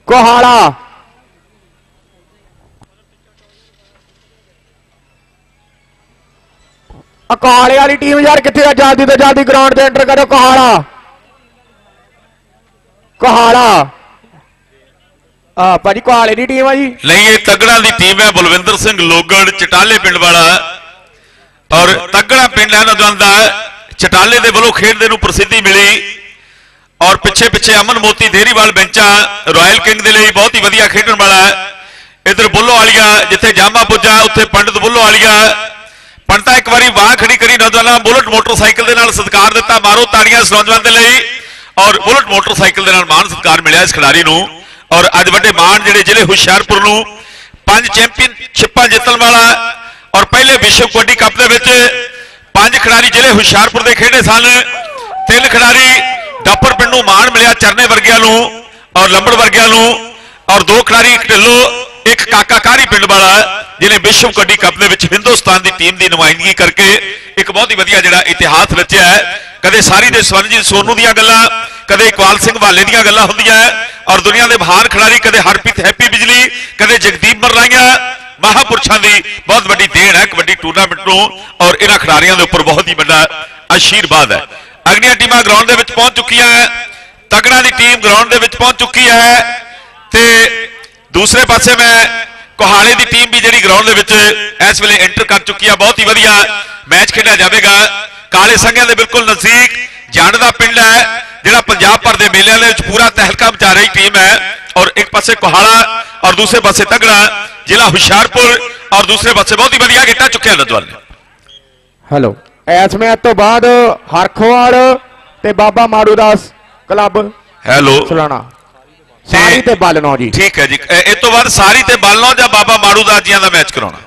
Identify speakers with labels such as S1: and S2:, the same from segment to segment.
S1: कोहाड़ा अकाले वाली टीम यार कितने जल्दी तो जल्दी ग्राउंड से एंटर करो। कोहाड़ा कोहाड़ा भाजी कोहाड़े की टीम है जी
S2: नहीं, ये तगड़ा की टीम है। बलविंदर सिंह लोगड़ चटाले पिंड वाला और तगड़ा पिंड है नौजवान का। चटाले के वालों खेडने को प्रसिद्धि मिली और पिछे पिछे अमन मोती देरीवाल बेंचा रॉयल किंग के लिए बहुत ही वधिया खेडन वाला है। इधर बुल्लो वालिया जिथे जामा पुजा उत्थे पंडित बुल्लो वालिया पंडिता एक बार वाह खड़ी करी नौजवान बुलेट मोटरसाइकिल के नाल सत्कार दिता। मारो ताड़ियां इस नौजवान के लिए और बुलेट मोटरसाइकिल के नाल मान सत्कार मिला इस खिलाड़ी को। और अज वड्डे मान जिहड़े जिले हुशियारपुर नूं 5 चैंपीयनशिपां जितण वाला और पहले विश्व कबड्डी कप दे विच 5 खिलाड़ी जिले हुशियारपुर दे खेडे सन। 3 खिलाड़ी डापर पिंड नूं मान मिलिया चरने वर्गियां नूं और लंबड़ वर्गियां नूं और 2 खिलाड़ी एक ढिल्लो एक काका कहरी पिंड वाला जिन्हें विश्व कबड्डी कप दे विच हिंदुस्तान की टीम की नुमाइंदगी करके एक बहुत ही वधिया जिहड़ा इतिहास रचिया है। कदे सारी दे स्वरनजीत सोनू दीयां गल्लां कदे इकबाल सिंह वाले दीयां गल्लां हुंदियां और दुनिया के महान खिलाड़ी कदे हरप्रीत हैप्पी बिजली कदे जगदीप मरलाइया महापुरुषों की बहुत बड़ी देन है कबड्डी टूरनामेंट को और इन्हां खिलाड़ियों के उपर बहुत ही बड़ा आशीर्वाद है। अगलियां टीमां ग्राउंड दे विच पहुंच चुकियां हैं। तगड़ा की टीम ग्राउंड दे विच पहुंच चुकी है ते दूसरे पासे मैं कोहाड़े की टीम भी जी ग्राउंड इस वेले एंटर कर चुकी है। बहुत ही वधिया मैच खेलिया जाएगा। काले संघिया के बिल्कुल नजदीक जंड का पिंड है जिहड़ा पंजाब भर के मेलिਆਂ ਦੇ ਵਿੱਚ पूरा तहलका मचा रही टीम है और एक पासे कोहाड़ा और दूसरे पासे तगड़ा जिला हुशियारपुर और दूसरे पासे बहुत ही वधिया गेटा चुकिया नौजवान ने।
S1: हेलो इस मैच तो बाद हरखोवाल ते बाबा माड़ूदास क्लब
S2: हेलो
S1: सुलाना सारी ते बालनो जी
S2: ठीक है जी। इस तो बाद सारी ते बालनो या बाबा माड़ूदास जी का मैच कराना।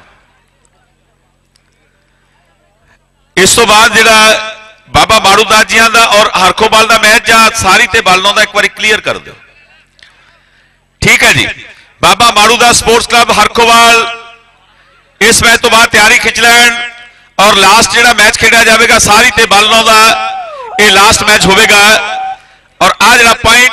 S2: इस तो बाद जिहड़ा बाबा माड़ूदास जी का और हरखोवाल का मैच या सारी ते बालनो का एक बार क्लीयर कर दो। ठीक है जी। बाबा माड़ूदास स्पोर्ट्स क्लब हरखोवाल इस मैच तो बाद तैयारी खिंच लैन और लास्ट जिहड़ा मैच खेड़ा जाएगा सारी ते बालनो का यह लास्ट मैच होगा और आ जिहड़ा पॉइंट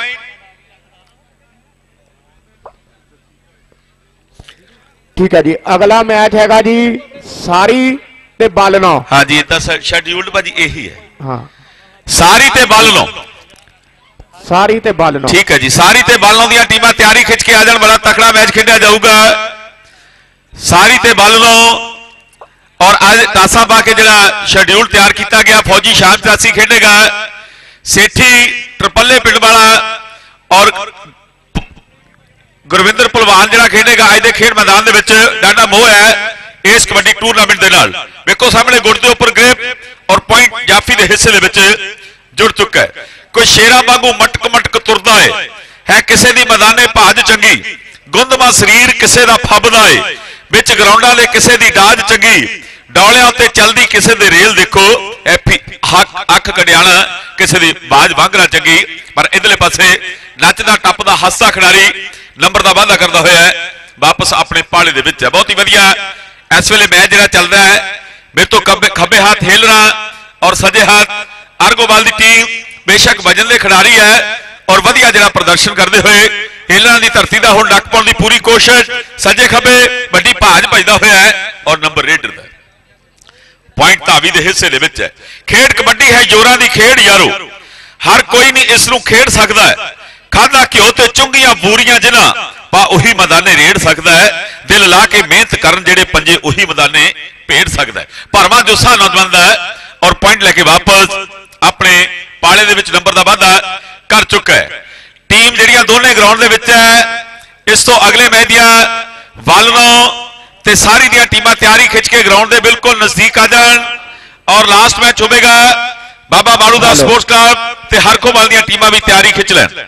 S1: ठीक है जी। अगला मैच हैगा जी सारी ते बालनो।
S2: हाँ जी इतना शेड्यूल्ड भाजी यही है।
S1: हाँ
S2: सारी ते बालनो
S1: सारी ते बालनो
S2: ठीक है जी। सारी ते बालनो दी टीमां तैयारी खिंच के आ जान। बड़ा तकड़ा मैच खेड़ा जाऊगा सारी ते बालनो और आज टासा पा के जिहड़ा शेड्यूल तैयार किया गया फौजी शान चासी खेडेगा सेठी ट्रपल्ले पिंड वाला और गुरविंदर पहलवान जिहड़ा खेडेगा अज दे खेड मैदान दे विच डाढा मोह है इस कबड्डी टूरनामेंट दे नाल। वेखो सामने गुट के उपर ग्रिप और पॉइंट जाफी के हिस्से दे विच जुड़ चुका है। कोई शेरा वांगू मटक मटक तुरदा है किसी दी मैदाने भाज चंगी गुंदमा शरीर किसी दा फबदा है विच ग्राउंडां दे किसी दी डाज चंगी डौलियां उत्ते चलदी किसी दे रेल देखो अख कड़ियाला किसी दी बाज वांगरा चंगी पर इधरले पासे नचदा टपदा हसदा खिडारी नंबर का वादा करता हुआ वापस अपने पाले दे विच है। बहुत ही वधिया इस वेले मैच जिहड़ा चल रहा है। मेरे तो खब्बे हाथ हेलरा और सजे हाथ आर्गोवाल की टीम बेशक वजन के खिडारी है और वधिया जिहड़ा प्रदर्शन करते हुए हेलरा की धरती का हुण डक पाउण की पूरी कोशिश सजे खब्बे वड्डी भाज भजदा होया है और नंबर रेडर का पॉइंट धावी के हिस्से दे विच है। खेड कबड्डी है जोरां दी खेड यारो हर कोई नहीं इस नूं खेड सकदा है। खादा घ्यो ते चुंगियां बूरियां जिन्हां पा उही मैदाने रेड़ सकता है। दिल ला के मेहनत करन जेड़े पंजे उही मैदाने भेड़ सकता है। भरवां जोसा नौजवान दा और पॉइंट लेके वापस अपने पाले दे विच नंबर दा वाधा कर चुका है। टीम जिहड़ियां दोने ग्राउंड दे विच है इस तो अगले मैच दियां वालनो ते सारी दियां टीमां तैयारी खिंच के ग्राउंड दे बिल्कुल नजदीक आ जान और लास्ट मैच होगा बाबा माड़ूदास स्पोर्ट्स क्लब ते हरखोवाल दियां टीमां भी तैयारी खिंच लैन।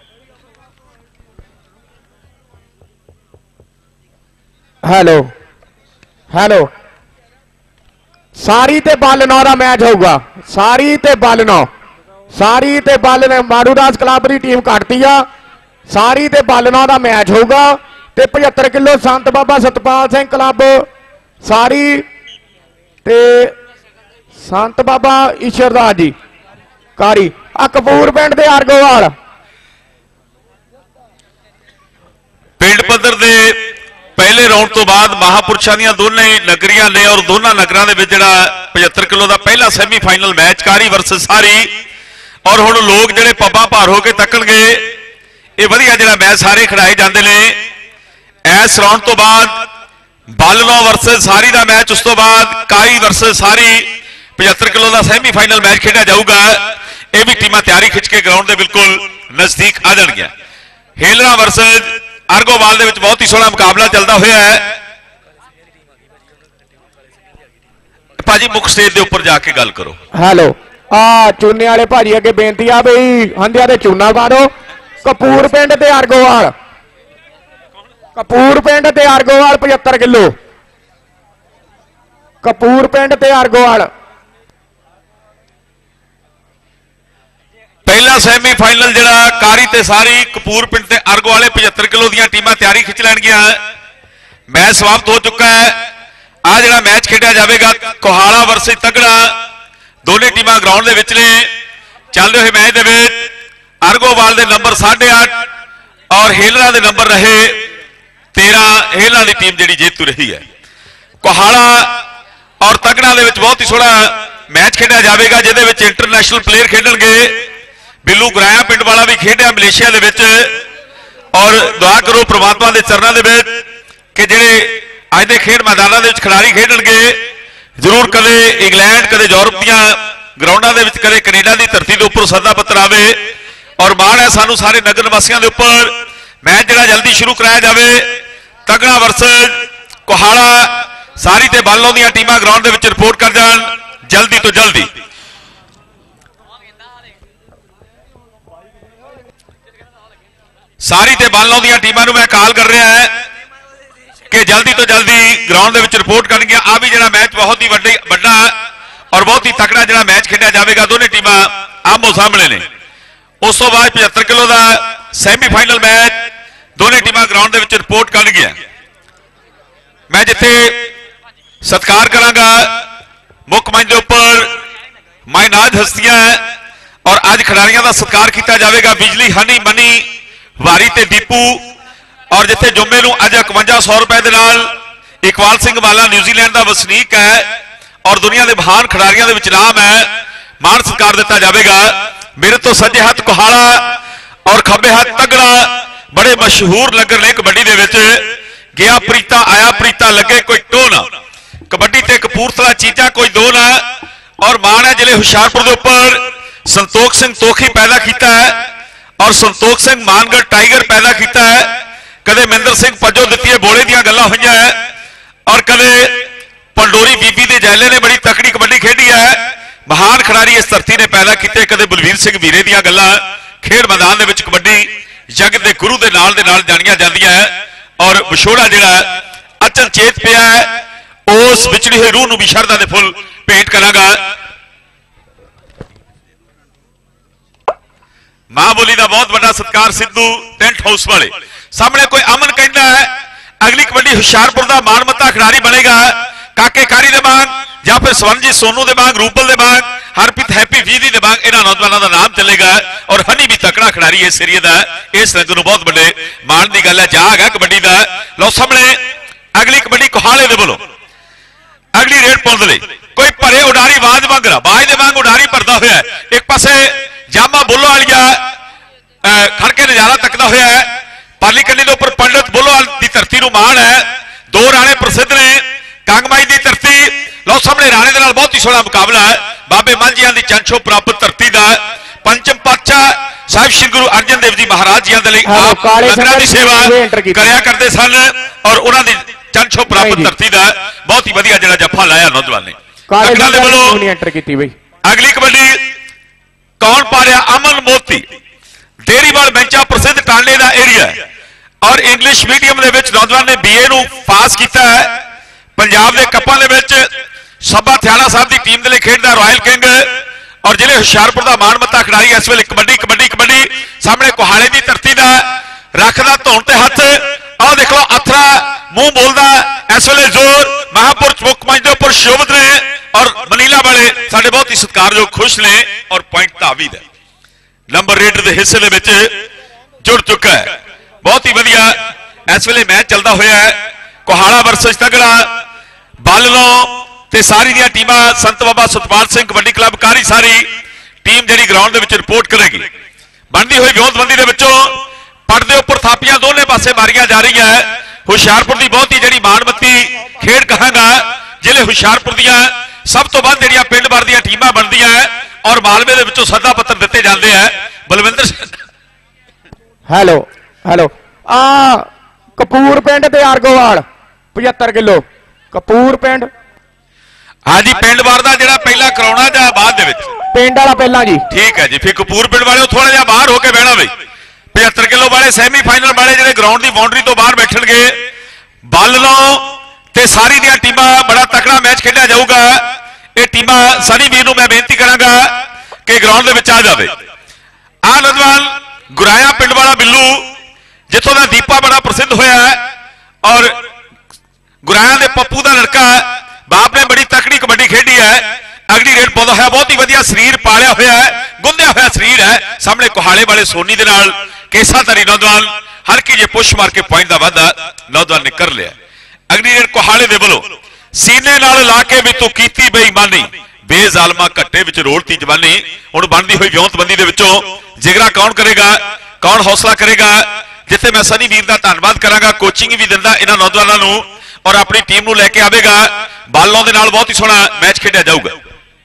S1: हेलो हेलो सारी ते बालनो का मैच होगा। सारी ते बालनो माड़ूदास क्लब की टीम घटती आ। सारी ते बालनो का मैच होगा ते 75 किलो संत बाबा सतपाल सिंह क्लब सारी ते संत बाबा ईश्वरदास जी कारी कपूर पिंड के आर्गोवाल
S2: पद्धर के पहले राउंड तो बाद महापुरुषों दी दोनों ही नगरियां ने और दोनों नगरों के 75 किलो का पहला सैमीफाइनल मैच कारी वर्सेस सारी और हुण लोग जिहड़े पब्बां भार हो के तकणगे ये वधिया जिहड़ा मैच सारे खिडाए जाते हैं। इस राउंड तो बाद बालनों वर्सेस सारी का मैच, उस तो बाद कारी वर्सेस सारी 75 किलो का सैमीफाइनल मैच खेड़ा जाऊगा। ये भी टीमां तैयारी खिंच के ग्राउंड के बिल्कुल नजदीक आ जाएंगे। हेलरा वर्सेस अर्गोवाल दे विच बहुत ही सोहना मुकाबला चलता हुआ है। भाजी मुख स्टेज के उपर जाके गल करो।
S1: हेलो चूने वाले भाजी अगे बेनती आ बई हंदिया दे चूना मारो। कपूर पिंड ते अर्गोवाल, कपूर पिंड ते अर्गोवाल 75 किलो, कपूर पिंड ते अर्गोवाल।
S2: पहला सैमीफाइनल जिहड़ा कारी ते सारी कपूर पिंड ते अर्गोवाले 75 किलो दी टीमां तैयारी खिंच लैणगियां। मैच समाप्त हो चुका है। आ जिहड़ा मैच खेडिया जाएगा कोहाड़ा वर्सेस तगड़ा, दोनों टीमां ग्राउंड दे विच ने। चलदे हुए मैच दे विच अर्गोवाल दे नंबर 8.5 और हेलरा दे नंबर रहे 13। हेलरा की टीम जिहड़ी जेतू रही है। कोहाड़ा और तगड़ा दे विच बहुत ही सोहना मैच खेडिया जाएगा जिहदे विच इंटरनेशनल प्लेयर खेडणगे। बिल्लू गुराया पिंड वाला भी खेडिया मलेशिया दे विच। और दुआ करो परमात्मा के चरणों के विच कि जिहड़े अज दे खेड मैदानां दे विच खिडारी खेडणगे जरूर कदे इंग्लैंड कदे यूरोप दीआं ग्राउंडां दे विच कदे कनेडा की धरती के उपर सदा पत्र आवे। और माण है सानू सारे नगर निवासियों के उपर मैच जिहड़ा जल्दी शुरू कराया जाए। तगड़ा वर्सेस कोहाड़ा सारी ते बालों दीआं टीमां ग्राउंड दे विच रिपोर्ट कर जाण जल्दी तो जल्दी। सारी ते बालों दीआं टीमां नूं मैं कॉल कर रहा है कि जल्दी तो जल्दी ग्राउंड दे विच रिपोर्ट करनगियां। आ भी जिहड़ा मैच बहुत ही वड्डा और बहुत ही तगड़ा जिहड़ा मैच खेडिया जाएगा। दोनों टीमां आमो सामने ने। उस तो बाद 75 किलो का सैमीफाइनल मैच दोनों टीमां ग्राउंड दे विच रिपोर्ट करनगियां। मैं जिथे सत्कार करांगा मुख मंच के उपर मायनाज हस्तियां और अज खिडारियों का सत्कार किया जाएगा। बिजली हनी मनी वारी ते दीपू और जिथे जुम्मे नूं अज 5100 रुपए के नाल इकबाल सिंह वाला न्यूजीलैंड का वसनीक है और दुनिया के महान खिडारियों के विच नाम है। मान सत्कार दिता जाएगा। मेरे तो सज्जे हाथ कोहाड़ा और खब्बे हाथ तगड़ा बड़े मशहूर लंगर ने कबड्डी दे विच। गया प्रीता आया प्रीता लगे कोई टो ना। कबड्डी ते कपूरथला चीजा कोई दो ना। और मान है जिले हुशियारपुर के उपर संतोख सिंह तोखी पैदा किया है और संतोख सिंह मानगढ़ टाइगर पैदा किया है। कदे महिंदर सिंह पजो दित्ती है बोले दियां गल्लां होईयां है और कदे पंडोरी बीबी दे जैले ने बड़ी तकड़ी कबड्डी खेडी है। महान खिडारी इस धरती ने पैदा किए। कदे बलवीर सिंह वीरे दियां गल्लां खेड मैदान दे विच कबड्डी जग दे गुरु दे नाल जाणियां जांदियां है। और विछोड़ा जिहड़ा अचल चेत पिया है उस विछड़ी हुई रूह नूं भी शरधा दे फुल भेंट करांगा। मां बोली का बहुत बड़ा सत्कार सिद्धू टेंट हाउस वाले सामने। कोई अमन कहता है अगली कबड्डी हुशियारपुर का मानमत्ता खिडारी बनेगा काके कारी दे मांग या फिर स्वरनजीत सोनू दे मांग, रूपल दे मांग, हरप्रीत हैप्पी वीदी दे मांग। इन्हां नौजवानों का नाम चलेगा और हनी भी तकड़ा खिडारी इस एरिए का। इस रंग नूं बहुत बड़े मान की गल है। जाग है कबड्डी का। लो सामने अगली कबड्डी कोहाड़े दे बोलो अगली रेड पाउण लई कोई भरे उडारी आवाज मंग रहा बाज दे वांग उडारी भरदा होया। एक पासे जामा बोलो वालिया खड़के नजारा तकदा होया है। पाली कंडी दे उपर पंडित बोलोवाल की धरती नूं माण है। दो राणे प्रसिद्ध ने कांगमाई की धरती। लो सामने राणे दे नाल बहुत ही सोहना मुकाबला है। बाबे मांझियां दी चंछो प्राप्त धरती का पंचम पातशाह साहिब श्री गुरु अर्जन देव जी महाराज जी दे लई आप लंगरां दी सेवा करया करते सन और उन्हां दी चंछो प्राप्त धरती का बहुत ही वधिया जिहड़ा जफा लाया नौजवान ने। अगली कबड्डी कौन पा रहा अमन मोती देरीवाल बेंचा प्रसिद्ध टांडे का एरिया और इंग्लिश मीडियम के नौजवान ने BA नूं पास किया है। पंजाब के कपां दे विच सभा थियाड़ा साहब की टीम के लिए खेडदा रॉयल किंग और जिले हुशियारपुर का मानमत्ता खिडारी इस वेले कबड्डी कबड्डी कबड्डी सामने कोहाड़े की धरती का रखदा धौण ते हथ। आओ देख लो अथरा मुंह बोलदा इस वेले जोर महापुरुष मुख मंच के उपर शोभत ने और मनीला वाले साडे बहुत ही सत्कारयोग खुश ने और पॉइंट तावीद है नंबर रेडर के हिस्से जुड़ चुका है। बहुत ही वधिया इस वेले मैच चलता हुआ है कोहाड़ा वर्सेस तगड़ा बालनों ते सारी दी टीमां संत बाबा सतपाल सिंह कबड्डी क्लब काहरी सारी टीम जिहड़ी ग्राउंड दे विच रिपोर्ट करेगी। बनती हुई व्योतबंदी दे विचों पट दे उपर थापियां दोनों पासे मारियां जा रही है। हुशियारपुर की बहुत ही जिहड़ी माणमती खेड कहांगा जिले हुशियारपुर दियां सब तो वध जिहड़ियां पिंड भर दियां टीमां बनदियां और मालवे दे विचों सदा पत्र दिते जांदे हैं। बलविंदर
S1: हेलो हेलो कपूर पिंड ते आरगोवाल 75 किलो कपूर पिंड।
S2: हाँ जी पिंड भर दा जिहड़ा पहला कराउणा जां बाद दे विच
S1: पिंड वाला पहला जी
S2: ठीक है जी। फिर कपूर पिंड वाले थोड़ा जिहा बाहर होके बहना बई 75 किलो वाले सैमीफाइनल वाले जिहड़े ग्राउंड की बाउंड्री तो बाहर बैठणगे। बालनों ते सारी दियां टीमां बड़ा तकड़ा मैच खेडिया जाऊगा। ये टीमां सनी वीर नूं मैं बेनती करांगा कि ग्राउंड दे विच आ जावे। आ नौजवान गुराया पिंड वाला बिल्लू जिथों दा दीपा बड़ा प्रसिद्ध होया है और गुराया दे पप्पू दा लड़का बाप ने बड़ी तकड़ी कबड्डी खेडी है। अगली रेड पाउंदा है बहुत ही वधिया शरीर पालिया होया है गुंदिया होया शरीर है। सामने कोहाड़े वाले सोनी दे नाल केसाधारी नौजवान हल्की जे पुश मार के पॉइंट का वाधा नौजवान ने कर लिया। अगली रेड कोहाड़े दे बोलो सीने नाल ला के भी तू कीती बेईमानी बेजालमा घट्टे विच रोलती जवानी। हुण बनदी हुई व्योतबंदी दे विचों जिगरा कौन करेगा कौन हौसला करेगा जिथे मैं सनी वीर का धन्नवाद करांगा कोचिंग भी दिंदा इन्हां नौजवानों नूं और अपनी टीम नूं लैके आवेगा। बालों दे नाल बहुत ही सोहना मैच खेडिया जाऊगा।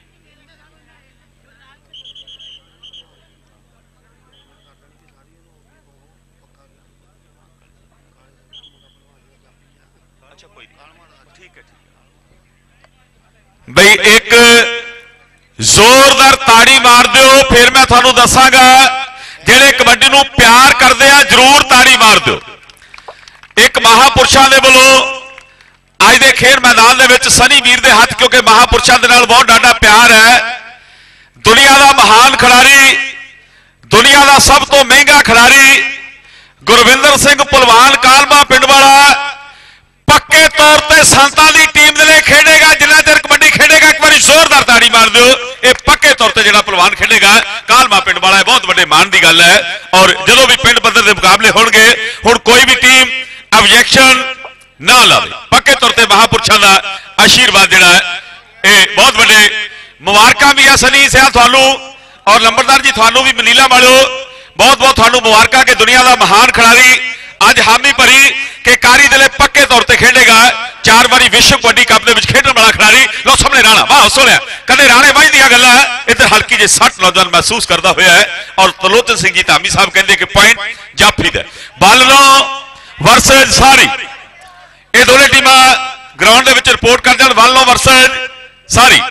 S2: बई एक जोरदार ताड़ी मार दो फिर मैं थानू दसांगा जेड़े कबड्डी नूं प्यार करते हैं जरूर ताड़ी मार दो। एक महापुरुषों के बोलो अज के खेल मैदान दे विच सनी वीर दे हाथ क्योंकि महापुरुषों के नाल बहुत डाढा प्यार है। दुनिया का महान खिलाड़ी दुनिया का सब तो महंगा खिलाड़ी गुरविंदर सिंह पहलवान कालमा पिंड वाला पक्के तौर पर संतां दी टीम दे लिए खेडेगा। जिन्ना चिर कबड्डी खेडेगा एक बार जोरदार ताड़ी मार दो। ये पक्के तौर पर जिहड़ा पहलवान खेडेगा कालमा पिंड वाला है बहुत बड़े मान की गल है। और जो भी पिंड पद्धर के मुकाबले होणगे हुण कोई भी टीम ऑब्जेक्शन ना लावे। पक्के तौर पर महापुरुषों का आशीर्वाद जिहड़ा है ये बहुत बड़े मुबारकां भी है सनी सिया थानू और नंबरदार जी थानू भी मनीला वालो बहुत बहुत थानू मुबारकां कि दुनिया का महान खिलाड़ी अज हामी भरी कि कारी दे पक्के तौर पर खेडेगा। 4 बारी विश्व कबड्डी कप के खेडण वाला खिलाड़ी लो सामने राणा वाह सुनिया कदे राणे बाई दियां गल्लां इधर हल्की जे 60 नौजवान महसूस करता होया है। और तलोचन सिंह जी धामी साहब कहते कि पॉइंट जाफी दा बालनों वर्सेज सारी ये दोनों टीमां ग्राउंड दे विच रिपोर्ट कर जाण। बालनों वर्सेज सारी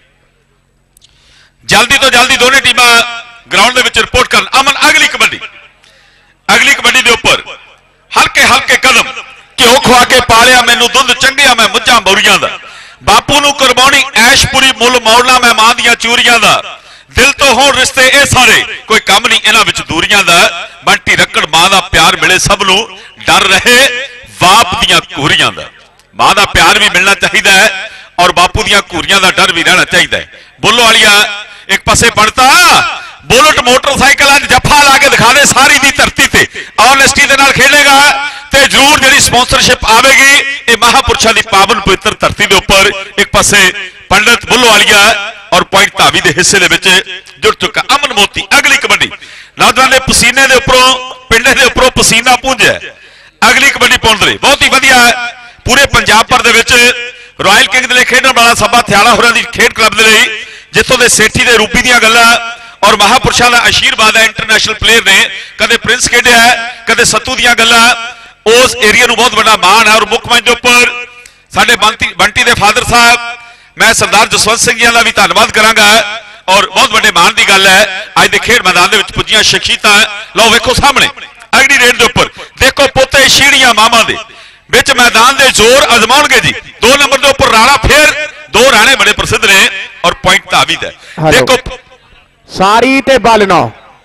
S2: जल्दी तो जल्दी दोनों टीमां ग्राउंड दे विच रिपोर्ट कर। अमन अगली कबड्डी दे उपर हल्के हल्के कदम घ्यो खुआ के पालिया मैनू दुध चंगिया मैं मुझा मौरियां दा बापू नू करवाउणी ऐशपुरी मुल मौड़ना मैं मां दियां चूरियां दा दिल तो होण रिश्ते ए सारे कोई कम नहीं इन्हां विच दूरियां दा बंटी रक्कड़ मां दा प्यार मिले सब नू डर रहे बाप दियां घूरियां दा। मां दा प्यार भी मिलना चाहिए और बापू दियां घूरियां दा डर भी रहना चाहिए। बोलो वालिया एक पासे बनता बुलेट मोटरसाइकिल अज जफा ला के दिखा दे सारी दी धरती से ऑनेस्टी के नाल खेलेगा तो जरूर जी स्पॉन्सरशिप आएगी। ये महापुरुषों की पावन पवित्र धरती के उपर एक पासे पंडित बुल्लो वालिया और पॉइंट धावी के हिस्से जुड़ चुका। अमन मोती अगली कबड्डी नौजवान ने पसीने के उपरों पिंडे के उपरों पसीना पूंझिया अगली कबड्डी पाउण दे बहुत ही वधिया पूरे पंजाब भर के रॉयल किंग के लिए खेडण वाला सभा थयाड़ा होरां दी खेड क्लब के लिए जिथों के सेठी के रूपी दियां गल्लां और महापुरुषों का आशीर्वाद है। इंटरनेशनल प्लेयर ने कदे प्रिंस खेडिया है कदे सत्तू दियां गल्लां उस एरिया नूं बहुत बड़ा मान है। और मुख मंच उपर साडे बंटी दे फादर साहब मैं सरदार जसवंत सिंह जी का भी धन्नवाद करांगा और बहुत बड़े मान की गल है अज के खेड मैदान दे विच पुज्जियां शख्सियतां। लो वेखो सामने अगली रेड के उपर देखो पोते शीड़ियां मामा दे विच मैदान दे जोर आजमाउणगे जी। 2 नंबर के उपर राणा फिर 2 राणे बड़े प्रसिद्ध ने और पॉइंट धावी दा देखो
S1: सारी ते बालनों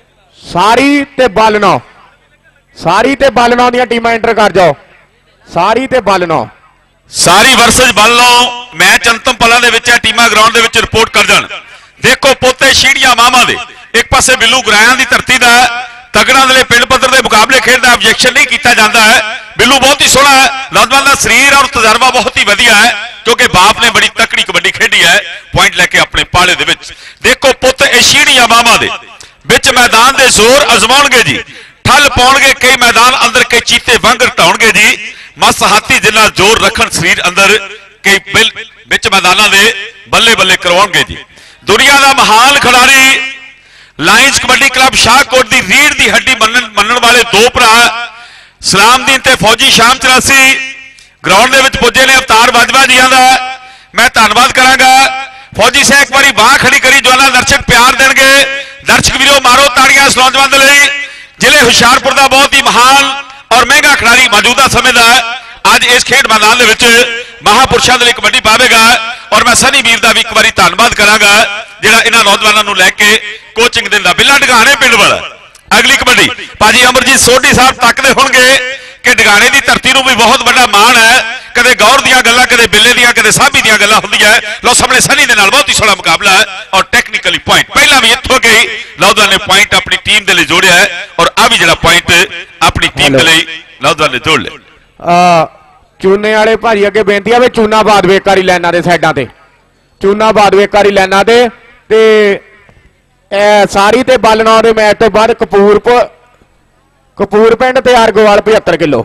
S1: सारी ते बालनों दी टीमां एंटर कर जाओ। सारी ते बालनों
S2: सारी वर्सेज बालनों मैच अंतिम पलां दे विच टीमां ग्राउंड दे विच रिपोर्ट कर जाण। देखो पोते शीड़ियां मामा दे एक पासे बिल्लू गुरायां दी धरती दा तगड़ा दे पिंड पद्धर के मुकाबले खेलदा ऑब्जेक्शन नहीं किया जाता है। बिल्लू बिल्लू बहुत ही सोहना है, नौजवान का शरीर और तजर्बा बहुत ही वधिया है, क्योंकि बाप ने बड़ी तकड़ी कबड्डी खेडी है। पॉइंट लैके अपने पाले दे विच देखो पुत एशीणिया मामा दे विच मैदान दे जोर अजमाउणगे जी, ठल पाउणगे कई मैदान अंदर, कई चीते वांगर ढाउणगे जी, मस हाथी जिन्ना जोर रखण शरीर अंदर, कई बिल विच मैदानां दे बल्ले बल्ले करवाउणगे जी। दुनिया का महान खिडारी लाइन्स कबड्डी क्लब शाहकोट की रीढ़ की हड्डी मनण वाले दो भरा सलामदीन ते फौजी शाम 84 ग्राउंड दे पुजे ने अवतार बाजवा जिया का मैं धन्यवाद करांगा। फौजी से एक बार बाह खड़ी करी, ज्वाला दर्शक प्यार देंगे। दर्शक वीरों मारो ताड़ियां इस नौजवान दे लई, जिले हुशियारपुर का बहुत ही महान और महंगा खिडारी मौजूदा समय का अज इस खेड मैदान दे विच महापुरुषों के लिए कबड्डी पावेगा। और मैं सनी वीर का भी एक बार धन्यवाद करांगा जिहड़ा इन्हां नौजवानों नूं लैके कोचिंग दिंदा। बिल्ला डगाणे पिंड वाला अगली कबड्डी भाजी अमरजीत सोढी साहब तकदे होणगे कि डगाणे की धरती में भी बहुत बड़ा मान है। कदे गौर दियां गल्लां, कदे बिल्ले दियां, कदे साबी दियां गल्लां हुंदियां है। लो सामने सनी दे नाल बहुत ही सोहना मुकाबला है और टेक्निकली पॉइंट पहला भी इत्थों गई नौजवान ने पॉइंट अपनी टीम के लिए जोड़िया है और आ भी जिहड़ा पॉइंट अपनी टीम के लिए नौजवान ने जोड़ लिया।
S1: चूने वाले भाजी अगे बेनती है चूना बाद वे कारी लाइनां दे साइडां ते, चूना बाद वे कारी लाइनां ते सारी ते बालना दे मैच तो बाद कपूर पिंड ते अर्गोवाल 75 किलो,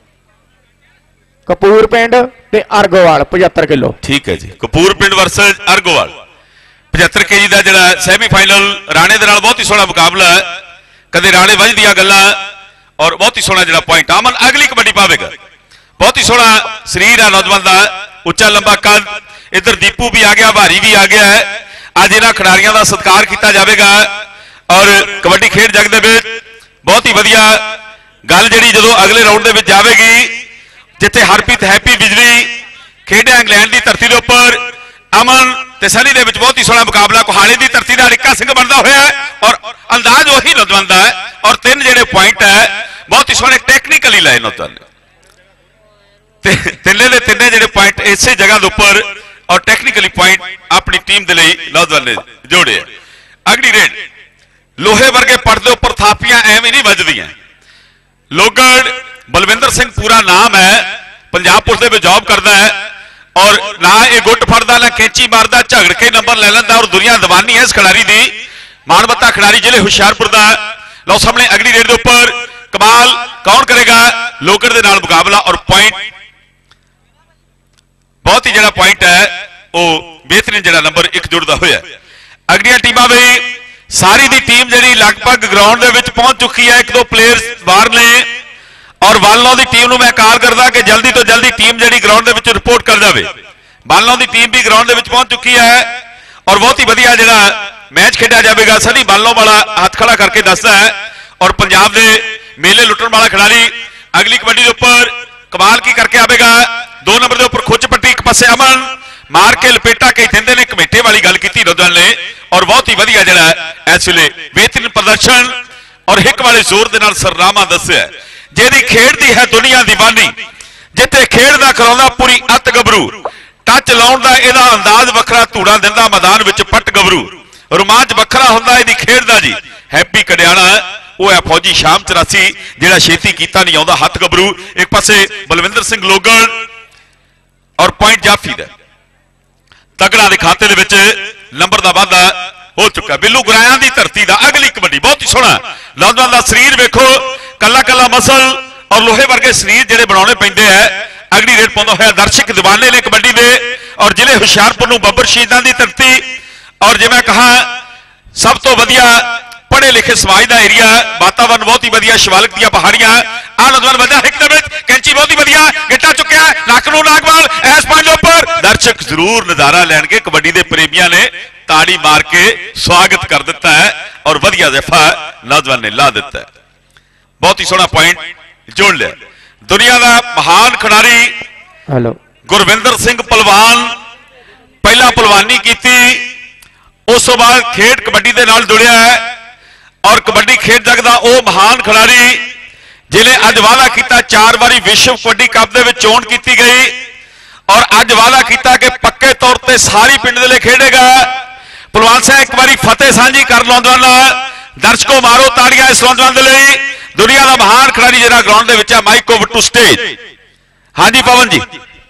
S1: कपूर पिंड ते अर्गोवाल 75 किलो।
S2: ठीक है जी, कपूर पिंड वर्सेस अर्गोवाल 75 केजी का जिहड़ा सैमीफाइनल राणे दे नाल बहुत ही सोहना मुकाबला है। कदे राणे वज दियां गल्लां और बहुत ही सोहना जिहड़ा पॉइंट अमन अगली कबड्डी पावेगा। बहुत ही सोहना शरीर है नौजवान का, उच्चा लंबा कद, इधर दीपू भी आ गया, भारी भी आ गया है। अज इन्हां खिडारियों का सत्कार किया जाएगा और कबड्डी खेड जग दे विच बहुत ही वधिया गल जिहड़ी जदों अगले राउंड दे विच जावेगी, जिथे हरप्रीत हैप्पी बिजली खेडिया इंग्लैंड की धरती के उपर, अमन ते सनी दे विच बहुत ही सोहना मुकाबला कोहाली की धरती का रिक्का सिंह बनता होया है और अंदाज वही नौजवान का है। और तीन जिहड़े पॉइंट है बहुत ही सोहने टेक्निकली लाए नौजवान ने, तिने दे तिने जिहड़े पॉइंट इसे जगह के उपर और टेक्निकली पॉइंट अपनी टीम के लिए नौजवान ने जोड़े। अगली रेड लोहे वर्गे पड़दे उपर थापियां एवं नहीं वजदियां। लोगड़ बलविंदर सिंह पूरा नाम है, पंजाब पुलिस में जॉब करता है और ना ये गुट फड़दा ना कैंची मारदा, झगड़ के नंबर ले लेंदा और दुनिया दीवानी है इस खिडारी की। मानवता खिडारी जिले हुशियारपुर का। लो सामने अगली रेड के उपर कमाल कौन करेगा, लोगड़ दे नाल मुकाबला और पॉइंट बहुत ही जरा पॉइंट है वो बेहतरीन जरा नंबर 1 जुड़ता हुआ। अगलियां टीमां भी सारी दी टीम जी लगभग ग्राउंड के विच पहुंच चुकी है, 1-2 प्लेयर्स बाहर ने और बालों की टीम मैं कॉल करदा कि जल्दी तो जल्दी टीम जी ग्राउंड के विच रिपोर्ट कर जाए। बालों की टीम भी ग्राउंड के विच पहुंच चुकी है और बहुत ही वधिया जरा मैच खेड़ा जाएगा। सनी बालों वाला हाथ खड़ा करके दसदा है और पंजाब के मेले लुटन वाला खिडारी अगली कबड्डी के उपर कमाल की करके आएगा। 2 नंबर के उपर खुच पट्टी, एक पासे अमन मार के लपेटा कई देंदे ने, कमेटे वाली गल की नौजवान ने और बहुत ही वधिया जरा इस वेले बेहतरीन प्रदर्शन और हिक वाले जोर के नाल सरनामा दस्या जिहदी खेड दी है दुनिया दीवानी, जिथे खेड दा कराउंदा पूरी अत गबरू, टच लाउण दा इहदा अंदाज वखरा, धूड़ा दिंदा मैदान विच पट गबरू, रोमांच वखरा हुंदा इहदी खेड दा जी। हैप्पी कडियाना वो है फौजी शाम 84 जिहड़ा छेती कीता नहीं आउंदा हथ गबरू। एक पासे बलविंदर सिंह लोगड़ और पॉइंट जाफी दा तगड़ा के खाते दे विच नंबर का वाधा हो चुका। बिल्लू गुरायां की धरती का अगली कबड्डी बहुत ही सोहना नौजवान का शरीर वेखो, कला कला मसल और लोहे वर्गे शरीर जिहड़े बनाने पैंदे है। अगली रेड पाउंदा होया दर्शक दीवाने ने कबड्डी दे और जिले हुशियारपुर नूं बब्बर शहीदां की धरती और जिवें कहा सब तो वधिया पढ़े लिखे समाज का एरिया, वातावरण बहुत ही वधिया, शिवालिक दी पहाड़ियां। आ नौजवान वधिया हिक दे विच कैंची बहुत ही वधिया गिट्टा चुक्या, नक नूं नागवाल इस पॉइंट उपर दर्शक जरूर नजारा लैणगे। कबड्डी के प्रेमियों ने ताड़ी मार के स्वागत कर दिता है और वधिया जफा नौजवान ने ला दिता है। बहुत ही सोहना पॉइंट जोड़ लिया। दुनिया का महान खिडारी गुरविंदर सिंह पहलवान पहला पहलवानी की, उस तो बाद खेड कबड्डी के नाल जुड़िया है और कबड्डी खेड जग का वह महान खिडारी जिन्हें अज वादा किया 4 बारी विश्व कबड्डी कप के चोन की गई और अज वादा किया कि पक्के तौर पर सारी पिंड के लिए खेडेगा। पहलवान साहब एक बारी फतेह सांझी कर नौजवान, दर्शकों मारो ताड़ियां इस नौजवान के लिए दुनिया का महान खिलाड़ी जिहड़ा ग्राउंड दे विच है, माइक ओवर टू स्टेज। हाँ जी पवन जी,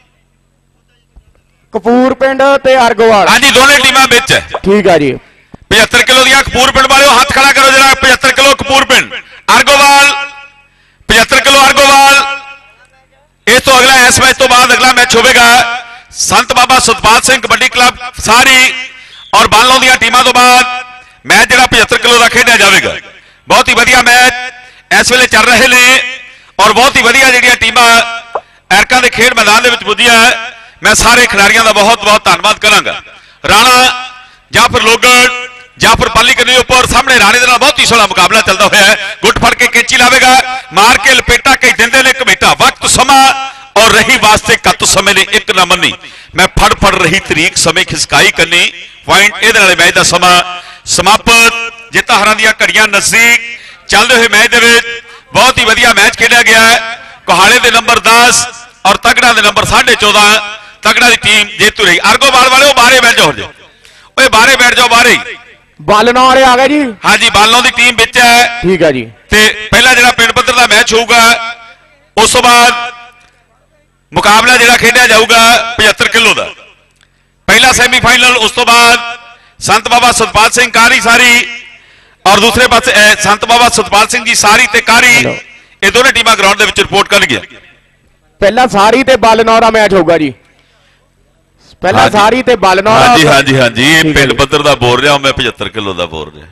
S1: कपूर पिंड ते अर्गोवाल।
S2: हाँ जी दोनों टीमां विच है।
S1: ठीक है जी।
S2: 75 किलो दियां कपूर पिंड वाले हाथ खड़ा करो जरा। 75 किलो कपूर पिंड, अर्गोवाल 75 किलो अर्गोवाल। इस तो अगला इस मैच तो बाद अगला मैच होगा संत बाबा सतपाल सिंह कबड्डी क्लब सारी और बालों दी टीमां तो बाद मैच जो 75 किलो का खेडिया जाएगा। बहुत ही वधिया मैच इस वेले चल रहे हैं और बहुत ही वधिया जिहड़ियां टीमां एरकां दे खेड मैदान दे विच पुज्जियां। मैं सारे खिलाड़ियों का बहुत बहुत धन्यवाद करांगा। राणा जाफर लोगड़ जाफर पाली करने उपर सामने राणे दे नाल बहुत ही सोहना मुकाबला चलता हुआ है। गुट फड़ के कैंची लावेगा, मार के लपेटा कई देंदे ने कमेटा। वक्त समा और रही वास्ते कत समय ने एक ना मनी, मैं फड़ फड़ रही तरीक समय खिसकाई करनी। पॉइंट इहदे नाल मैच दा समा समाप्त। जिता हरां दी घड़ियां नजदीक चलते हुए मैच दे विच बहुत ही वधिया मैच खेलिया गया है। कोहाड़े दे नंबर 10 और तगड़ा दे नंबर 14.5। तगड़ा दी टीम जेतू रही। अर्गोवाल वाले बाहर बैठ जाओ, ओए बाहर बैठ जाओ, बाहर
S1: बालनों वाले आ गए जी।
S2: हाँ जी बालों की टीम विच है।
S1: ठीक है जी।
S2: ते पहला जिहड़ा पिंड पੱਧਰ ਦਾ मैच होगा उस तो बाद मुकाबला जिहड़ा खेडिया जाऊगा 75 किलो का पहला सैमीफाइनल। उस तो बाद संत बाबा सतपाल सिंह काहरी सारी और दूसरे पास संत बाबा सतपाल सिंह जी सारी ते काहरी, ये दोनों टीमां ग्राउंड दे विच रिपोर्ट कर गया।
S1: पहला सारी ते बालनौर का मैच होगा जी। पहला
S2: हाँ
S1: सारी ते बालनौर।
S2: हाँ जी हाँ जी हाँ जी, पिंड पੱਧਰ ਦਾ बोल रहा मैं 75 किलो का बोल रहा।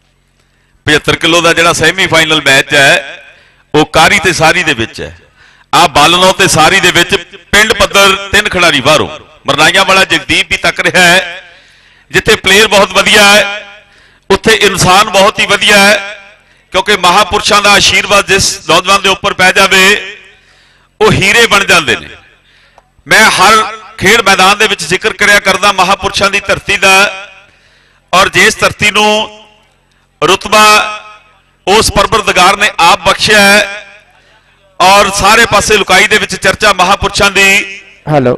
S2: 75 किलो का जिहड़ा सैमीफाइनल मैच है वो काहरी ते सारी दे विच है। आ बालनौ ते सारी दे विच पिंड पੱਧਰ 3 खिलाड़ी बाहरों। मरनाइयां वाला जगदीप भी तक रहा है। जिथे प्लेयर बहुत वधिया है उत्थे इंसान बहुत ही वधिया है, क्योंकि महापुरुषों का आशीर्वाद जिस नौजवान के उपर पै जाए वो हीरे बन जाते हैं। मैं हर खेड मैदान दे विच जिक्र करया करदा महापुरुषों की धरती का, और जिस धरती नूं रुतबा उस परवरदिगार ने आप बख्शिया है और सारे पासे लुकाई दे विच चर्चा महापुरुषों की।
S1: हेलो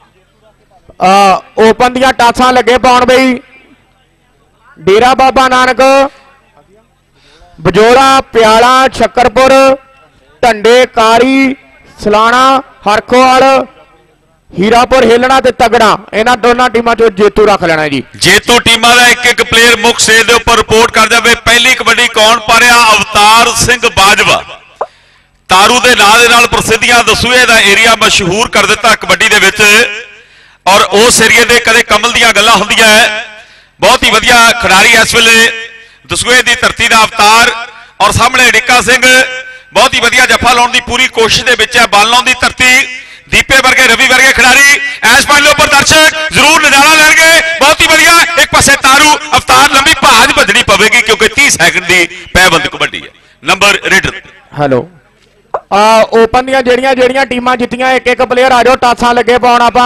S1: ओपन दियां टासां लगे पाउण बई। डेरा बाबा नानक बजोड़ा प्याला शक्करपुर ढंडे कारी सलाना हरखोवाल हीरापुर हेलना ते तगड़ा, इन्हां दोनों टीमां चों जेतू रख लेना जी।
S2: जेतू टीमां दा एक एक प्लेयर मुख स्टेज दे उपर रिपोर्ट कर जाए। पहली कबड्डी कौन पा रहा? अवतार सिंह बाजवा। तारू दे नाम दे नाल प्रसिद्धियां दसूए दा एरिया मशहूर कर दिता कबड्डी दे विच, और उस एरिए दे कदे कमल दीयां गल्लां हुंदियां है। बहुत ही वधिया खिडारी इस वेले दसूए दी धरती दा अवतार, और सामने डिक्का सिंह बहुत ही वधिया जफा लाउण दी पूरी कोशिश दे विच है। बालों दी धरती दीपे वर्गे रवि वर्गे खिडारी इस पाले उपर दर्शक जरूर नजारा लैणगे। बहुत ही वधिया एक पासे तारू अवतार लंबी भाज भजनी पवेगी क्योंकि 30 सैकंड की पैबंद कबड्डी है। नंबर रेडर
S1: हेलो ओपन दियां जेड़ियां जेड़ियां टीमां जित्तियां एक एक प्लेयर आ जाओ। टासां लगे पाउण आपां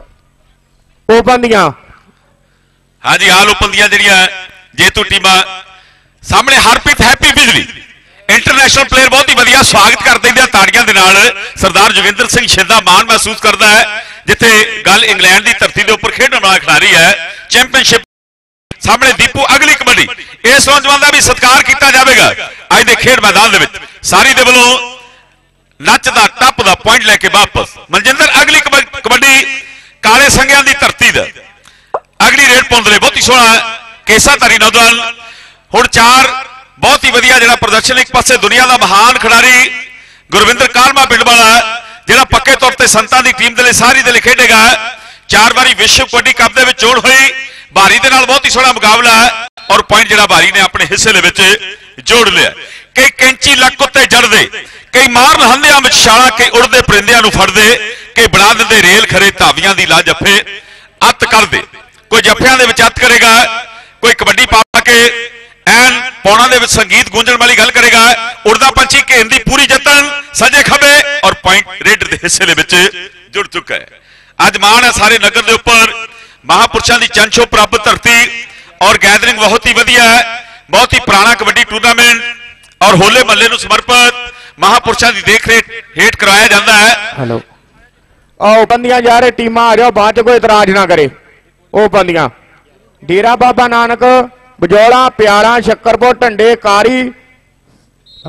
S1: ओपन दियां।
S2: हाँ जी हाल ओपन दियां जेड़ियां जेतू टीमां सामने Harpreet Happy Bijli international player बहुत ही वधिया स्वागत कर देंगे ताड़ियां दे नाल। सरदार जोगिंदर सिंह शिंदा मान महसूस करता है जिथे गल इंग्लैंड की धरती के उपर खेडने वाला खिलाड़ी है। चैंपीयनशिप सामने दीपू अगली कबड्डी इस नौजवान का भी सत्कार किया जाएगा अज के खेड मैदान दे विच। सारी दे वल्लों नचदा टपदा पॉइंट लैके वापस मनजिंदर अगली कबड्डी काले संघियां की धरती दा अगली रेड पाउंदे बहुत ही सोहना केसाधारी नौजवान। हुण 4 बहुत ही वधिया जिहड़ा प्रदर्शन एक पासे दुनिया का महान खिडारी गुरविंदर कालमा पिंड वाला जिहड़ा पक्के तौर पर संतां की टीम दे लई सारी दे लई खेडेगा। 4 बारी विश्व कबड्डी कप दे विच जोड़ हुई भारी दे नाल बहुत ही सोहना मुकाबला है और पॉइंट जिहड़ा भारी ने अपने हिस्से दे विच जोड़ लिया। कई कैंची लक उत्ते जड़दे कई मार लहंदियां विच छाला कई उड़दे परिंदियां नूं फड़दे कई बना दिंदे रेल खरे धावियां दी ला जफे अत करदे। कोई जफियां दे विच अत करेगा, कोई कबड्डी पा के एन पौना दे विच संगीत गूंजण वाली गल करेगा। उड़दा पंछी घेन दी पूरी जतन सजे खबे और पॉइंट रेडर दे हिस्से दे विच जुड़ चुका है। अज मान है सारे नगर के उपर महापुरुषों की चंचो प्राप्त धरती और गैदरिंग बहुत ही वधिया है। बहुत ही पुराना कबड्डी टूर्नामेंट और होले महल्ले नूं समर्पित महापुरुषों की देख रेख हेठ करवाया जाता है।
S1: हेलो ओपन दियां जा रहे टीमां आ जाओ बाद च कोई इतराज ना करे। ओपन दियां डेरा बाबा नानक बजौड़ा प्याला शक्करपुर ढंडे कारी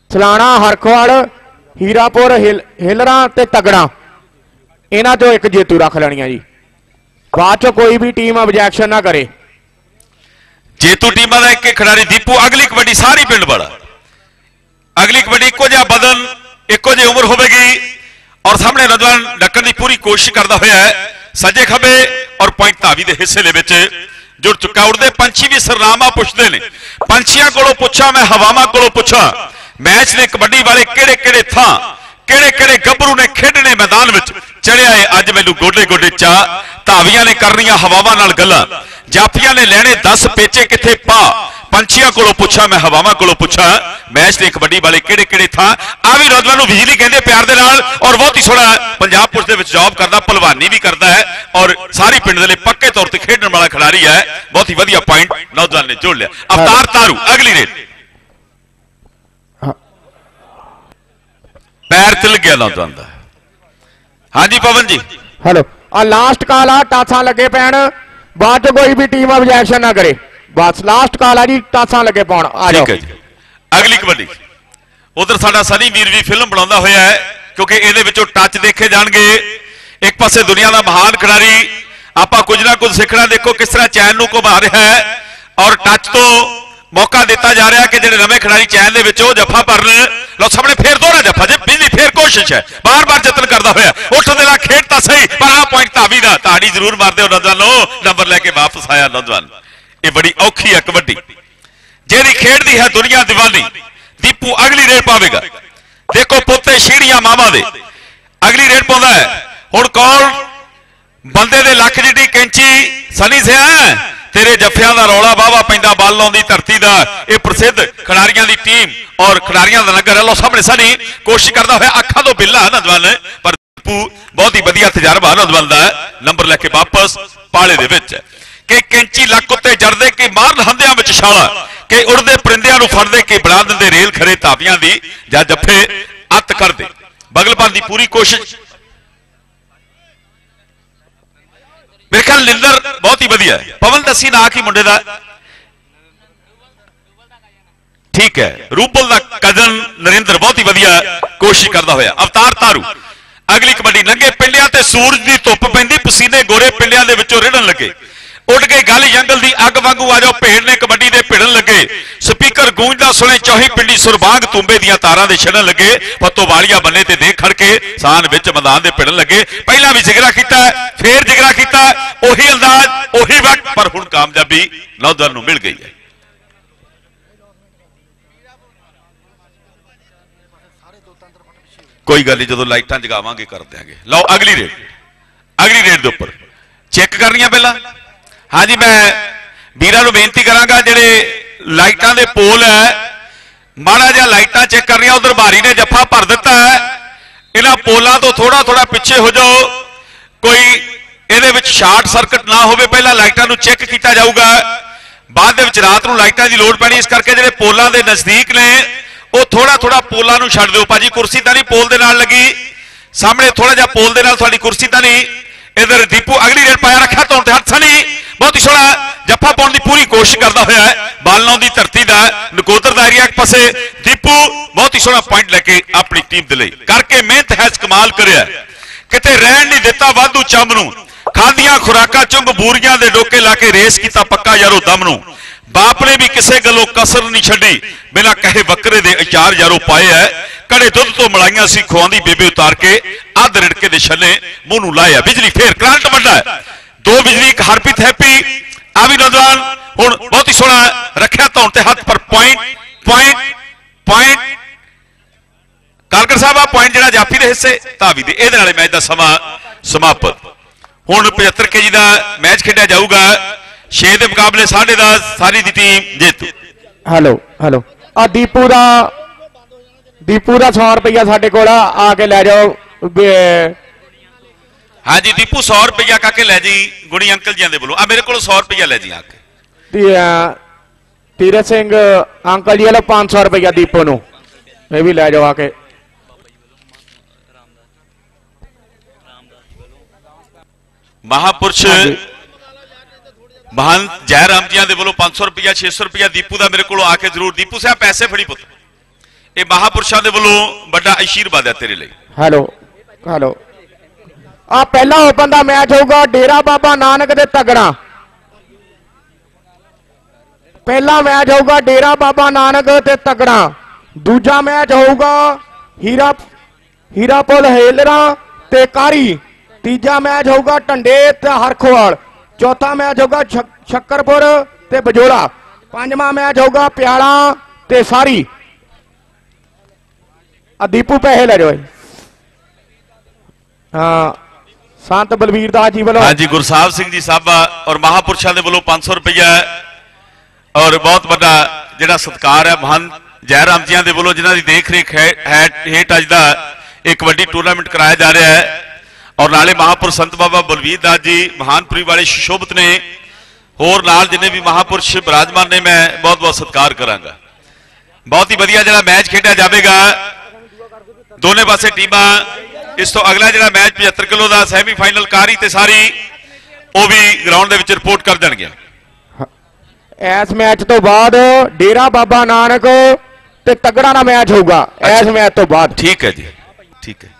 S1: सलाना हरखवाड़ हीरापुर हिलरा ते तगड़ा इन्हां चों एक जेतू रख लैणियां जी। बाद चो कोई भी टीम ऑब्जेक्शन ना करे।
S2: जेतू टीमां दा एक खिडारी दीपू। अगली कबड्डी सारी पिंड वाला। अगली कबड्डी इक्को जिहा बदन इक्को जी उम्र होगी और सामने नौजवान डकन की पूरी कोशिश करता हुआ है सज्जे खबे और पॉइंट धावी के हिस्से के जुड़ चुका। उड़ते पंछी भी सरनामा पुछते ने। पंछियों को पूछा मैं हवावां को पूछा मैच ने कबड्डी वाले केड़े केड़े थां केड़े केड़े गभरू ने खेडने मैदान में चढ़िया है। अज मैनू गोडे गोडे चा धावियां ने करनियां हवावां नाल गल्लां जाफियां ने लैने 10 पेचे किथे पा। पंछियों को पूछा मैं हवावां को पूछा मैच ने कबड्डी वाले केड़े केड़े था। आ भी नौजवान बिजली कहते प्यार दे नाल और बहुत ही सोहना पंजाब पुलिस दे विच जॉब करता पहलवानी भी करता है और सारी पिंड दे लई पक्के तौर पर खेडण वाला खिडारी है। बहुत ही वधिया पॉइंट नौजवान ने जोड़ लिया। अवतार तारू अगली रेड पैर तिल गया नौजवान का। हाँ जी पवन जी
S1: हेलो आ लास्ट कॉल आ टासा लगे पैण बाद कोई भी टीम ऑब्जेक्शन ना करे। बस लास्ट कॉल आ जी टासा लगे पाउण आ जाओ।
S2: अगली कबड्डी उधर साडा सनी वीर भी फिल्म बनाउंदा होया है क्योंकि इहदे विचों टच देखे जाणगे। एक पासे दुनिया का महान खिडारी आपां कुछ ना कुछ सीखना। देखो किस तरह चैन नूं घुमा रहा है और टच तो मौका दिता जा रहा है कि जिहड़े नवे खिडारी चैन दे विच जफा भरन। लो सामने फिर दोहरा जफा जे बिजली फिर कोशिश है बार बार जतन करता होया उठने ला खेडता सही पर आ पॉइंट धावी दा ताड़ी जरूर मारदे हो नौजवानों। नंबर लेके वापस आया नौजवान। ये बड़ी औखी है कबड्डी जेड़ी खेडदी है दुनिया दीवानी। दीपू अगली रेड पावेगा। देखो पोते शीड़ियां मामा दे अगली रेड पाउंदा है। हुण कौन बंदे दे लख जिड्डी कैंची सनी से है तेरे जफियां दा रौला वाहवा पैंदा बालों दी धरती दा। ये प्रसिद्ध खिडारियां दी टीम और खिडारियां दा नगर है। लो सामने सनी कोशिश करता हुआ अखा तो बिल्ला है नौजवान पर दीपू बहुत ही वधिया तजर्बा नौजवान दा नंबर लेके वापस पाले दे विच कि कैंची लक उत्ते जड़दे कि मारन हंदियां विच छाला कि उड़दे परिंदियां नूं फड़दे कि बना दिंदे रेल खरे धावियां दी जां जफे अत करदे। बगलबंद दी पूरी कोशिश मेरे ख्याल निंदर बहुत ही वधिया है। पवन दसी ना की मुंडे दा ठीक है रूपल दा कजन नरेंद्र बहुत ही वधिया कोशिश करता होया। अवतार तारू अगली कबड्डी लंघे पिंडियां ते सूरज की धुप पैंदी पसीने गोरे पिंडियां दे विचों रिड़न लगे। उड़ गए गल जंगल की अग वांगू आ जाओ भेड़ ने कबड्डी दे भिड़न लगे। स्पीकर गूंजदा सुने चौही पिंडी सुरबांग तूंबे दियां तारां दे छड़न लगे। पत्तो वालिया बन्ने ते देख खड़के सान विच मैदान दे भिड़न लगे। पहला भी जिगरा कीता फिर जिगरा कीता ओही अंदाज ओही वक्त पर हुण कामयाबी नौजवान नूं मिल गई है। कोई गल नहीं जो लाइटां जगावांगे कर देंगे। लो अगली रेड दे उपर चेक करनियां पहला। हाँ जी मैं वीरां नूं बेनती करांगा जिहड़े लाइटां दे पोल है माड़ा जिहा लाइटां चेक करनियां। उधर भारी ने जफा भर दिता है। इन्हां पोलों तो थोड़ा थोड़ा पिछे हो जाओ कोई इहदे विच शार्ट सर्किट ना होवे। पहला लाइटां नूं चेक किया जाऊगा बाद दे विच रात नूं लाइटां दी लोड़ पैणी इस करके जिहड़े पोलां दे नज़दीक ने वो थोड़ा थोड़ा पोलों नूं छड्ड दिओ। भाजी कुर्सी तां नहीं पोल दे नाल लगी सामने थोड़ा जिहा पोल दे नाल तुहाडी कुर्सी तां नहीं। इधर दीपू अगली रेड पाया रखा तो हथ सनी बहुत ही सोहना जफा पाने की पूरी कोशिश करता हुआ है। बालों की धरती का नकोदर का एरिया एक पासे दीपू बहुत ही सोहना पॉइंट लेके अपनी टीम के लिए करके मेहनत है कमाल कराया किते रहन नहीं दिता वाधू चंब नूं खादियां खुराकां चुंग बूरियां दे डोके ला के रेस किता पक्का यारो दम नूं। बाप ने भी किसी गलों कसर नहीं छड्डी बिना कहे बकरे दे अचार यारो पाए है। कड़े दुध तो मलाइयां सी खुआंदी बेबे उतार के अध रिड़के दे छले मुंह नूं लाया। बिजली फिर करंट वड्डा है दो बिजली एक हरप्रीत हैप्पी आ भी नौजवान हुण बहुत ही सोहना रखिया धौन ते हथ पर पॉइंट पॉइंट पॉइंट कारकर साहब आ पॉइंट जिहड़ा जाफी दे हिस्से धावी दे इहदे नाल मैच दा समा समाप्त। हुण 75 केजी दा मैच खेडिया जाऊगा 6 दे मुकाबले 10.5 सारी दी टीम जेतू।
S1: हेलो हेलो आ दीपू दा 100 रुपया साडे कोल आके लै जाओ।
S2: हाँ जी दीपू 100 रुपया काके लै जी गुणी अंकल जी दे बोलो आ मेरे को 100 रुपया लै जी आके।
S1: तीरथ सिंह अंकल जी वालों 500 रुपया दीपू नूं ये भी लै जाओ आके।
S2: महापुरुष महान जयराम जी दे बोलो 500 रुपया 600 रुपया दीपू का मेरे को आके जरूर। दीपू साहब पैसे फड़ी पुत ਇਹ ਮਹਾਪੁਰਸ਼ਾਂ ਦੇ ਵੱਲੋਂ ਵੱਡਾ ਆਸ਼ੀਰਵਾਦ ਹੈ ਤੇਰੇ ਲਈ।
S1: ਹੈਲੋ ਹੈਲੋ ਆ ਪਹਿਲਾ ਓਪਨ ਦਾ ਮੈਚ ਹੋਊਗਾ ਡੇਰਾ ਬਾਬਾ ਨਾਨਕ ਦੇ ਤਗੜਾ। ਪਹਿਲਾ ਮੈਚ ਹੋਊਗਾ ਡੇਰਾ ਬਾਬਾ ਨਾਨਕ ਤੇ ਤਗੜਾ। ਦੂਜਾ ਮੈਚ ਹੋਊਗਾ ਹੀਰਾਪੁਰ ਹੇਲਰਾ ਤੇ ਕਾਰੀ। ਤੀਜਾ ਮੈਚ ਹੋਊਗਾ ਢੰਡੇ ਤੇ ਹਰਖਵਾਲ। ਚੌਥਾ ਮੈਚ ਹੋਊਗਾ ਸ਼ੱਕਰਪੁਰ ਤੇ ਬਜੋਲਾ। ਪੰਜਵਾਂ ਮੈਚ ਹੋਊਗਾ ਪਿਆਲਾ ਤੇ ਸਾਰੀ। ਆ ਦੀਪੂ ਪੈਸੇ ਲੈ ਜਾਓ। ਹਾਂ ਸੰਤ ਬਲਵੀਰ ਦਾਸ ਜੀ ਵੱਲੋਂ।
S2: ਹਾਂਜੀ ਗੁਰਸਾਹਿਬ ਸਿੰਘ ਜੀ ਸਾਬਾ ਔਰ ਮਹਾਪੁਰਸ਼ਾਂ ਦੇ ਵੱਲੋਂ 500 ਰੁਪਇਆ ਔਰ ਬਹੁਤ ਵੱਡਾ ਜਿਹੜਾ ਸਤਿਕਾਰ ਹੈ ਮਹਾਨ ਜੈਰਾਮ ਜੀਆਂ ਦੇ ਵੱਲੋਂ ਜਿਨ੍ਹਾਂ ਦੀ ਦੇਖ ਰੇਖ ਹੇਠ ਅੱਜ ਦਾ ਇੱਕ ਵੱਡੀ ਟੂਰਨਾਮੈਂਟ ਕਰਾਇਆ ਜਾ ਰਿਹਾ ਹੈ। ਔਰ ਨਾਲੇ ਮਹਾਪੁਰਸ਼ ਸੰਤ ਬਾਬਾ ਬਲਵੀਰ ਦਾਸ ਜੀ ਮਹਾਨਪੁਰੀ ਵਾਲੇ ਸ਼ੋਭਤ ਨੇ। ਹੋਰ ਨਾਲ ਜਿੰਨੇ ਵੀ ਮਹਾਪੁਰਸ਼ ਬਿਰਾਜਮਾਨ ਨੇ ਮੈਂ ਬਹੁਤ ਬਹੁਤ ਸਤਿਕਾਰ ਕਰਾਂਗਾ। ਬਹੁਤ ਹੀ ਵਧੀਆ ਜਿਹੜਾ ਮੈਚ ਖੇਡਿਆ ਜਾਵੇਗਾ ਦੋਨੇ ਪਾਸੇ ਟੀਮਾਂ। ਇਸ ਤੋਂ ਅਗਲਾ ਜਿਹੜਾ ਮੈਚ 75 ਕਿਲੋ ਦਾ ਸੈਮੀਫਾਈਨਲ ਕਾਰੀ ਤੇ ਸਾਰੀ ਉਹ ਵੀ ਗਰਾਊਂਡ ਦੇ ਵਿੱਚ ਰਿਪੋਰਟ ਕਰ ਦੇਣਗੇ।
S1: ਇਸ ਮੈਚ ਤੋਂ ਬਾਅਦ ਡੇਰਾ ਬਾਬਾ ਨਾਨਕ ਤੇ ਤਗੜਾ ਦਾ ਮੈਚ ਹੋਊਗਾ ਇਸ ਮੈਚ ਤੋਂ ਬਾਅਦ।
S2: ਠੀਕ ਹੈ ਜੀ ਠੀਕ ਹੈ।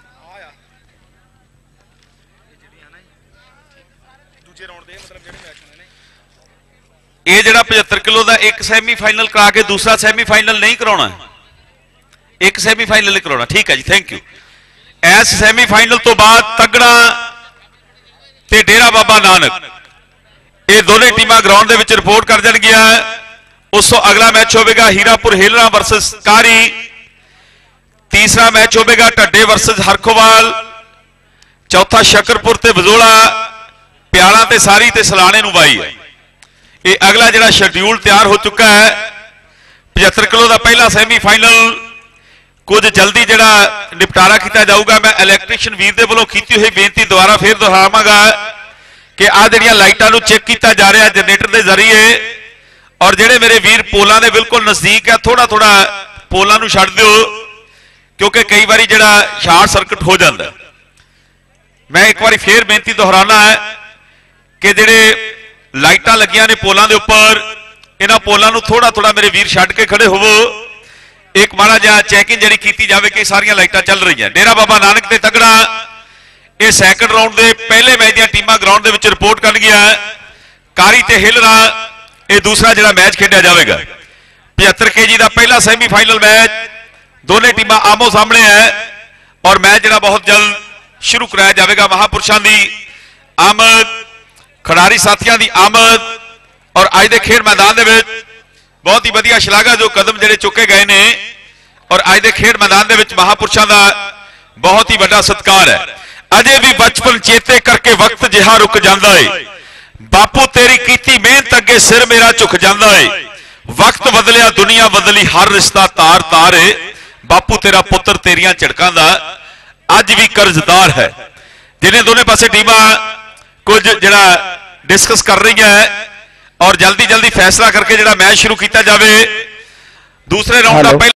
S2: ਇਹ ਜਿਹੜਾ 75 ਕਿਲੋ ਦਾ ਇੱਕ ਸੈਮੀਫਾਈਨਲ ਕਰਾ ਕੇ ਦੂਸਰਾ ਸੈਮੀਫਾਈਨਲ ਨਹੀਂ ਕਰਾਉਣਾ, ਇੱਕ ਸੈਮੀਫਾਈਨਲ ਹੀ ਕਰਾਉਣਾ। ਠੀਕ ਹੈ ਜੀ ਥੈਂਕ ਯੂ। ਇਸ ਸੈਮੀਫਾਈਨਲ ਤੋਂ ਬਾਅਦ ਤਗੜਾ ਤੇ ਡੇਰਾ ਬਾਬਾ ਨਾਨਕ ਇਹ ਦੋਨੇ ਟੀਮਾਂ ਗਰਾਊਂਡ ਦੇ ਵਿੱਚ ਰਿਪੋਰਟ ਕਰ ਜਾਣਗੀਆਂ। ਉਸ ਤੋਂ ਅਗਲਾ ਮੈਚ ਹੋਵੇਗਾ ਹੀਰਾਪੁਰ ਹੇਲਰਾ ਵਰਸਸ ਕਾਰੀ। ਤੀਸਰਾ ਮੈਚ ਹੋਵੇਗਾ ਢੱਡੇ ਵਰਸਸ ਹਰਖੋਵਾਲ। ਚੌਥਾ ਸ਼ੱਕਰਪੁਰ ਤੇ ਬਜੋਲਾ। ਪਿਆਲਾ ਤੇ ਸਾਰੀ ਤੇ ਸਲਾਣੇ ਨੂੰ ਬਾਈ ਹੈ। ਇਹ ਅਗਲਾ ਜਿਹੜਾ ਸ਼ੈਡਿਊਲ ਤਿਆਰ ਹੋ ਚੁੱਕਾ ਹੈ। 75 ਕਿਲੋ ਦਾ ਪਹਿਲਾ ਸੈਮੀਫਾਈਨਲ ਕੁਝ ਜਲਦੀ ਜਿਹੜਾ ਨਿਪਟਾਰਾ ਕੀਤਾ ਜਾਊਗਾ। ਮੈਂ ਇਲੈਕਟ੍ਰੀਸ਼ੀਅਨ ਵੀਰ ਦੇ ਵੱਲੋਂ ਕੀਤੀ ਹੋਈ ਬੇਨਤੀ ਦੁਬਾਰਾ ਫੇਰ ਦੁਹਰਾਵਾਂਗਾ ਕਿ ਆਹ ਜਿਹੜੀਆਂ ਲਾਈਟਾਂ ਨੂੰ ਚੈੱਕ ਕੀਤਾ ਜਾ ਰਿਹਾ ਜਨਰੇਟਰ ਦੇ ਜ਼ਰੀਏ। ਔਰ ਜਿਹੜੇ ਮੇਰੇ ਵੀਰ ਪੋਲਾਂ ਦੇ ਬਿਲਕੁਲ ਨਜ਼ਦੀਕ ਹੈ ਥੋੜਾ ਥੋੜਾ ਪੋਲਾਂ ਨੂੰ ਛੱਡ ਦਿਓ ਕਿਉਂਕਿ ਕਈ ਵਾਰੀ ਜਿਹੜਾ ਸ਼ਾਰਟ ਸਰਕਟ ਹੋ ਜਾਂਦਾ। ਮੈਂ ਇੱਕ ਵਾਰੀ ਫੇਰ ਬੇਨਤੀ ਦੁਹਰਾਉਣਾ ਹੈ ਕਿ ਜਿਹੜੇ ਲਾਈਟਾਂ ਲੱਗੀਆਂ ਨੇ ਪੋਲਾਂ ਦੇ ਉੱਪਰ ਇਹਨਾਂ ਪੋਲਾਂ ਨੂੰ ਥੋੜਾ ਥੋੜਾ ਮੇਰੇ ਵੀਰ ਛੱਡ ਕੇ ਖੜੇ ਹੋਵੋ। ਇੱਕ ਮਾੜਾ ਜਿਹਾ ਚੈਕਿੰਗ ਜਿਹੜੀ ਕੀਤੀ ਜਾਵੇ ਕਿ ਸਾਰੀਆਂ ਲਾਈਟਾਂ ਚੱਲ ਰਹੀਆਂ। ਡੇਰਾ ਬਾਬਾ ਨਾਨਕ ਤੇ ਤਗੜਾ ਇਹ ਸੈਕੰਡ ਰਾਉਂਡ ਦੇ ਪਹਿਲੇ ਮੈਚ ਦੀਆਂ ਟੀਮਾਂ ਗਰਾਊਂਡ ਦੇ ਵਿੱਚ ਰਿਪੋਰਟ ਕਰਨਗੀਆਂ। ਕਾਰੀ ਤੇ ਹਿਲਰਾ ਇਹ ਦੂਸਰਾ ਜਿਹੜਾ ਮੈਚ ਖੇਡਿਆ ਜਾਵੇਗਾ। 75 kg ਦਾ ਪਹਿਲਾ ਸੈਮੀਫਾਈਨਲ ਮੈਚ ਦੋਨੇ ਟੀਮਾਂ ਆਮੋ ਸਾਹਮਣੇ ਹੈ ਔਰ ਮੈਚ ਜਿਹੜਾ ਬਹੁਤ ਜਲਦ ਸ਼ੁਰੂ ਕਰਾਇਆ ਜਾਵੇਗਾ। ਮਹਾਪੁਰਸ਼ਾਂ ਦੀ ਆਮਦ, ਖਿਡਾਰੀ ਸਾਥੀਆਂ ਦੀ ਆਮਦ ਔਰ ਅੱਜ ਦੇ ਖੇਡ ਮੈਦਾਨ ਦੇ ਵਿੱਚ ਬਹੁਤ ਹੀ ਵਧੀਆ ਸ਼ਲਾਘਾ ਜੋ ਕਦਮ ਜਿਹੜੇ ਚੁੱਕੇ ਗਏ ਨੇ ਔਰ ਅੱਜ ਦੇ ਖੇਡ ਮੈਦਾਨ ਦੇ ਵਿੱਚ ਮਹਾਪੁਰਸ਼ਾਂ ਦਾ ਬਹੁਤ ਹੀ ਵੱਡਾ ਸਤਿਕਾਰ ਹੈ। ਅਜੇ ਵੀ ਬਚਪਨ ਚੇਤੇ ਕਰਕੇ ਵਕਤ ਜਿਹਾ ਰੁਕ ਜਾਂਦਾ ਏ। ਬਾਪੂ ਤੇਰੀ ਕੀਤੀ ਮਿਹਨਤ ਅੱਗੇ ਸਿਰ ਮੇਰਾ ਝੁਕ ਜਾਂਦਾ ਏ। ਵਕਤ ਬਦਲਿਆ ਦੁਨੀਆ ਬਦਲੀ ਹਰ ਰਿਸ਼ਤਾ ਤਾਰ ਤਾਰ ਏ। ਬਾਪੂ ਤੇਰਾ ਪੁੱਤਰ ਤੇਰੀਆਂ ਝੜਕਾਂ ਦਾ ਅੱਜ ਵੀ ਕਰਜ਼ਦਾਰ ਹੈ। ਜਿਹਨੇ ਦੋਨੇ ਪਾਸੇ ਟੀਮਾਂ ਕੁਝ ਜਿਹੜਾ ਡਿਸਕਸ ਕਰ ਰਹੀਆਂ ਹੈ ਔਰ ਜਲਦੀ ਜਲਦੀ ਫੈਸਲਾ ਕਰਕੇ ਜਿਹੜਾ ਮੈਚ ਸ਼ੁਰੂ ਕੀਤਾ ਜਾਵੇ। ਦੂਸਰੇ ਰਾਉਂਡ ਦਾ